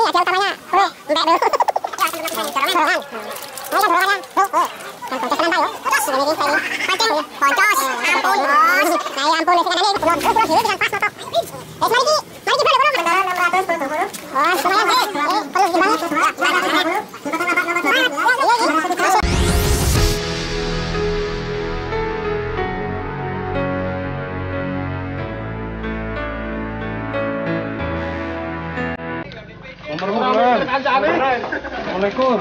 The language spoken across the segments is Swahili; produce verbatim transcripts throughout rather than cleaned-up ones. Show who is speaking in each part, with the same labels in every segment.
Speaker 1: ini aja utamanya. Boleh, enggak dulu. Dorongan. Ini kan dorongan. Tuh, tuh. Kan poncos tenan tayo. Poncos ini iki ini. Pancing, poncos. Ampun, bos. Nah, ya ampun, sing ngene belum belum dhewe kan pas motor. Wes mari iki. Mari iki balik enam ratus enam puluh. Oh, lumayan sih. Eh, perlu gimana?
Speaker 2: Assalamualaikum.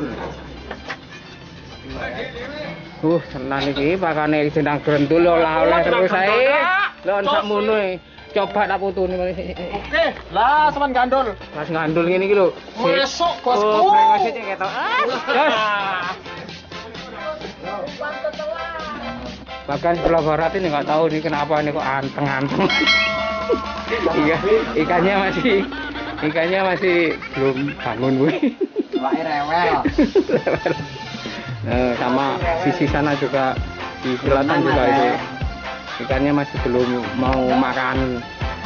Speaker 2: Uh, tenan iki pakane jenang grentul olah-olah terus ae. Lho sakmono e. Coba tak putune.
Speaker 3: Oke, lah sampean gandul.
Speaker 2: Mas ngandul ngene iki lho.
Speaker 3: Mesuk bosku.
Speaker 2: Oh, brengos iki ketok. Jos. Bahkan Pulau Barat ini nggak tahu nih kenapa nih kok anteng-anteng. Iya, ikannya masih ikannya masih belum bangun gue.
Speaker 3: Wae rewel.
Speaker 2: Nah, sama sisi sana juga di selatan juga itu ikannya masih belum mau makan.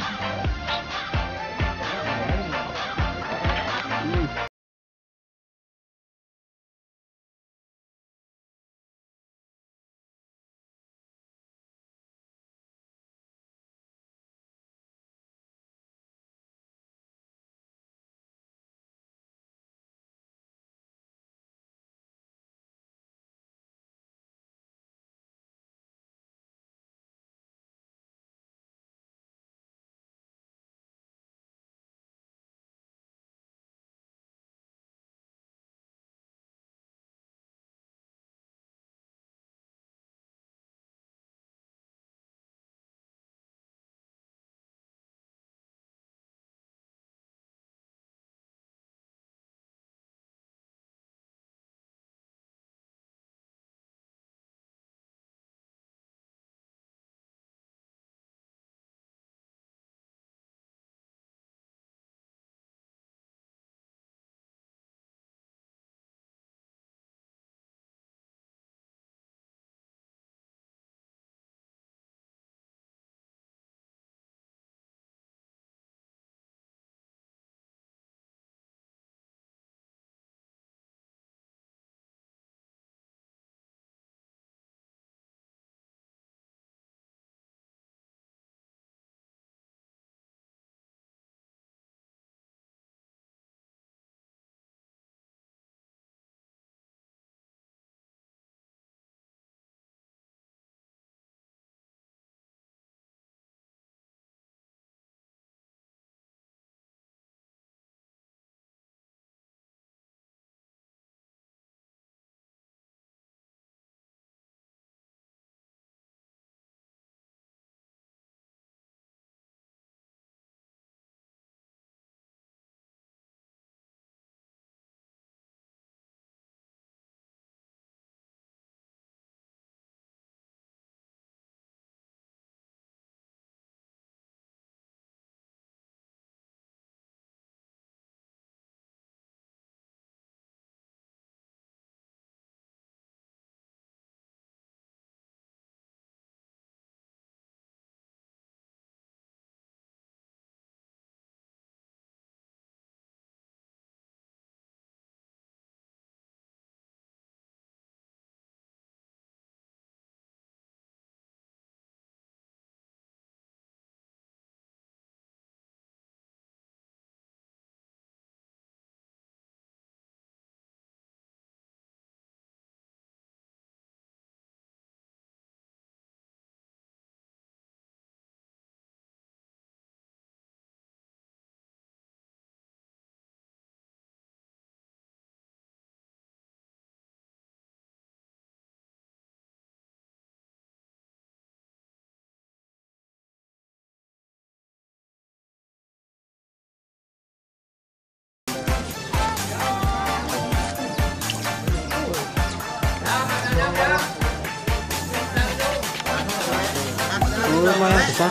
Speaker 2: Lumayan besar,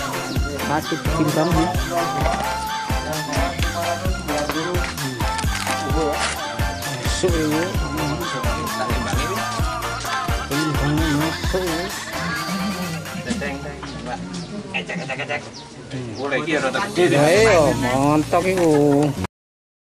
Speaker 2: satu timbang nih. Masuk ini, timbangnya masuk ini.
Speaker 3: Boleh kira tak gede.
Speaker 2: Ayo, montok itu.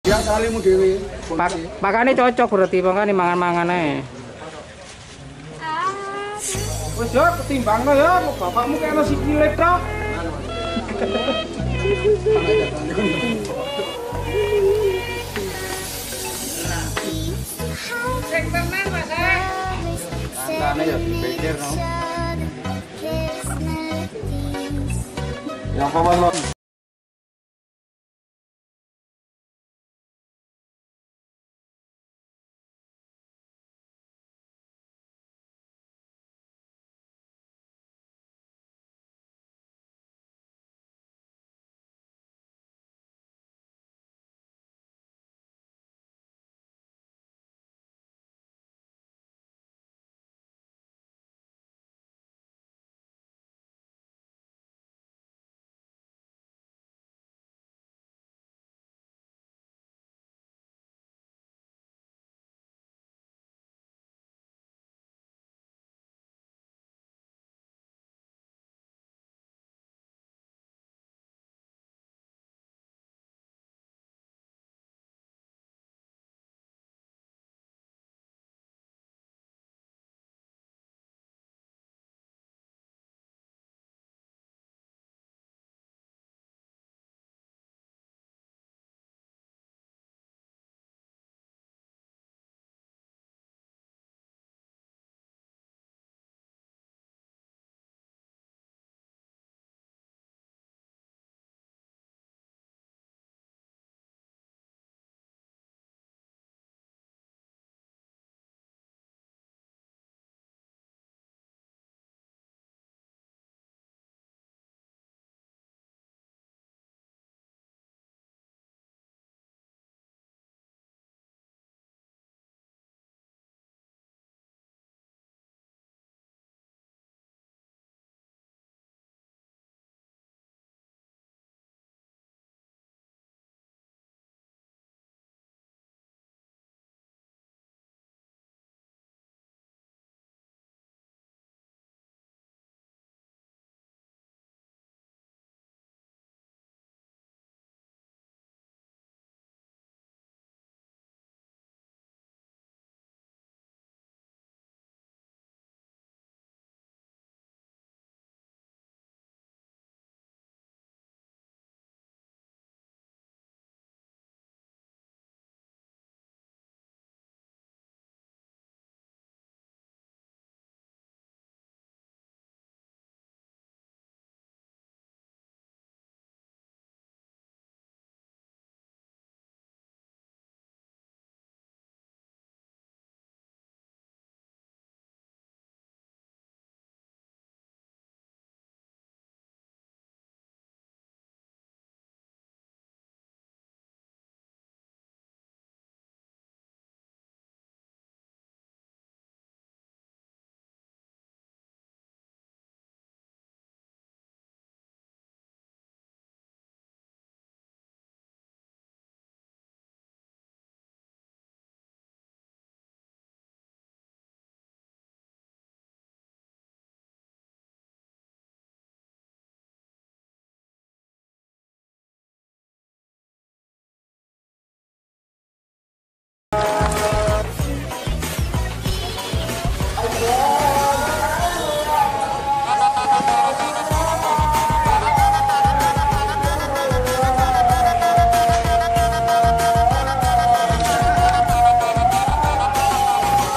Speaker 3: Ya kalimu dewi.
Speaker 2: Pak, pakane cocok berarti makane mangan-mangan ae.
Speaker 3: Wes ya ketimbangno ya, bapakmu kena sikile tok.
Speaker 1: Sing tenan Mas.
Speaker 2: Tandane ya dipikir no.
Speaker 3: Yang paman lo.